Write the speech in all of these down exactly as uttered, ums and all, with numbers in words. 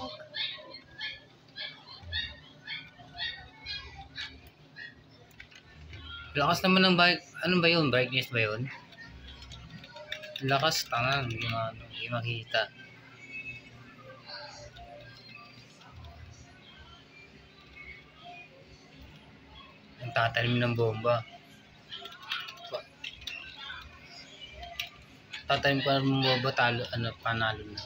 Lakas naman ng bike. Ano ba yun? Brightness ba yun? Lakas, tanga. Hindi ma- hindi makita. Ang tatalim ng bomba. Tatalim ko ng bomba, talo, ano, panalo na.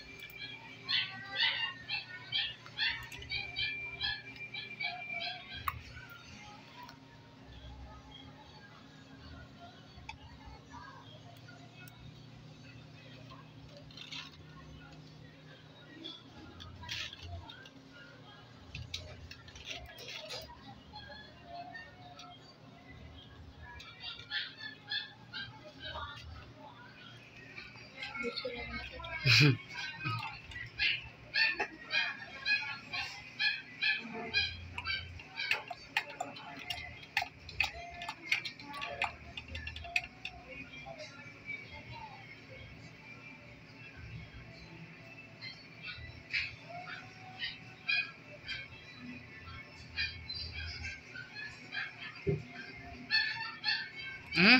Hmm?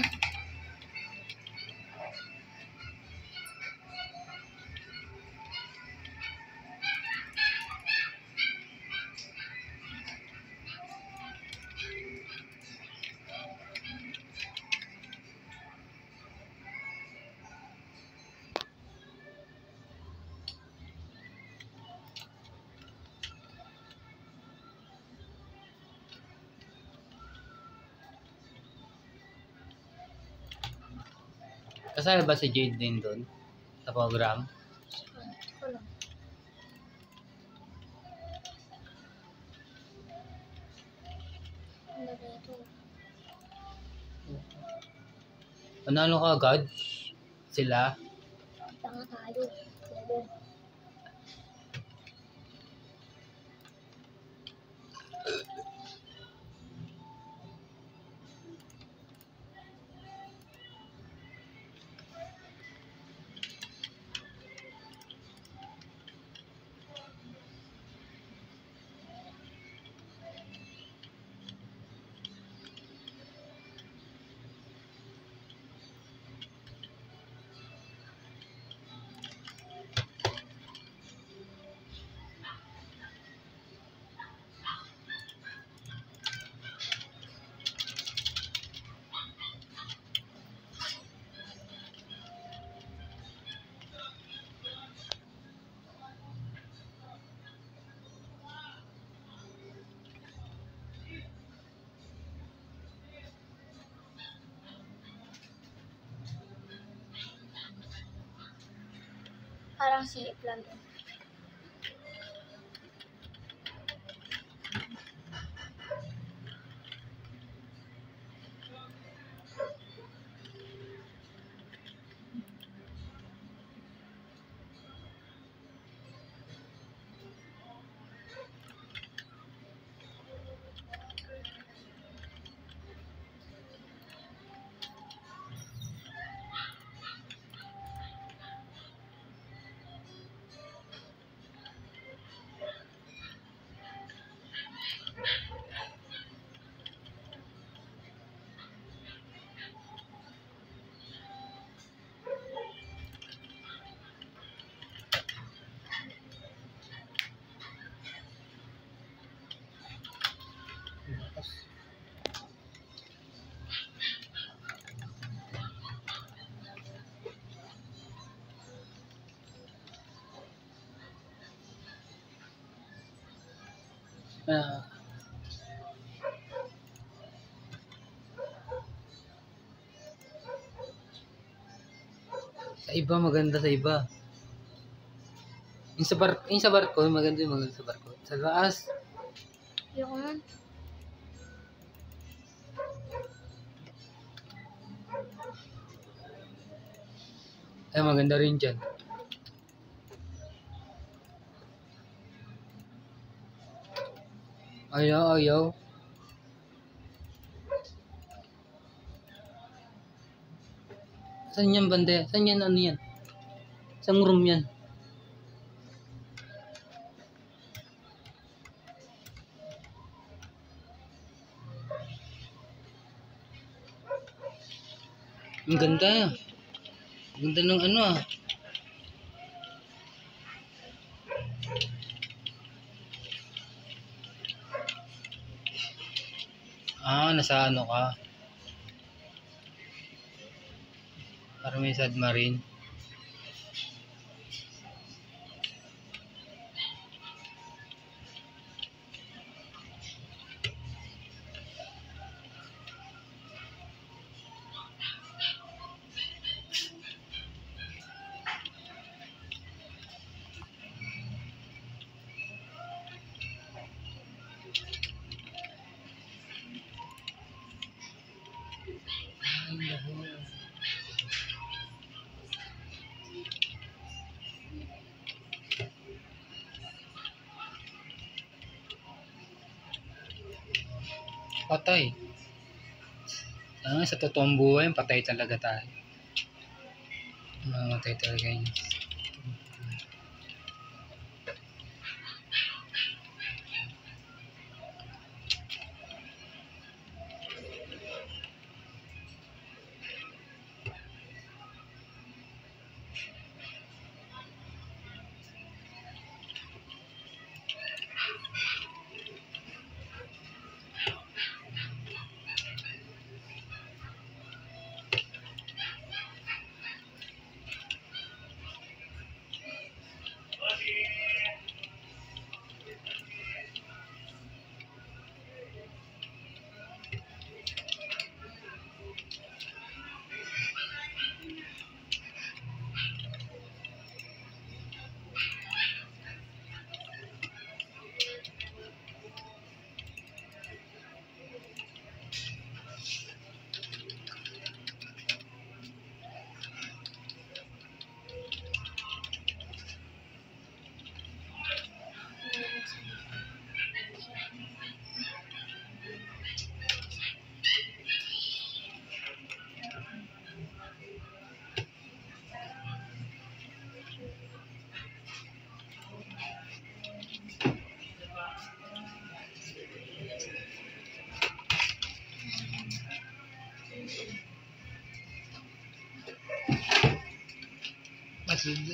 Kasali ba si Jade din doon sa program? Wala. Panalo ka agad? Sila? Tanga tayo. Parang si Plan. Ah. Sa iba, maganda sa iba. Yung sa, bar yung sa barko, maganda yung maganda sa barko. Sa taas. Yung man. Ay, maganda rin dyan. Ayaw, ayaw. Saan yan, banda? Saan yan, ano yan? Saan room yan? Ang ganda. Ang ganda ng ano ah. Ah, nasa ano ka? Parang may submarine. Patay. Ah, sa totoong buhay, patay talaga tayo. Mamatay talaga yun. Mas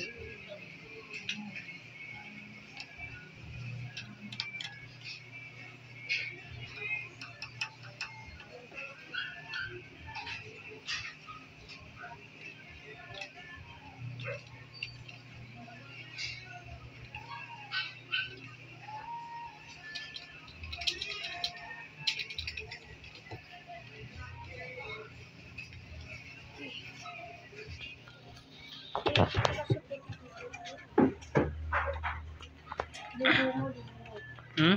Dugo mo, dugo. Hmm?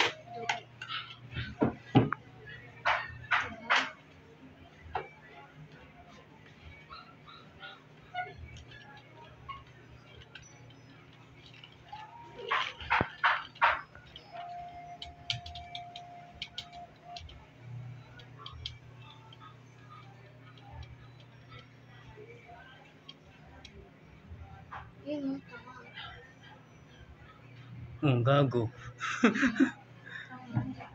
Yun, oh, tama. Oh, gago. Tama.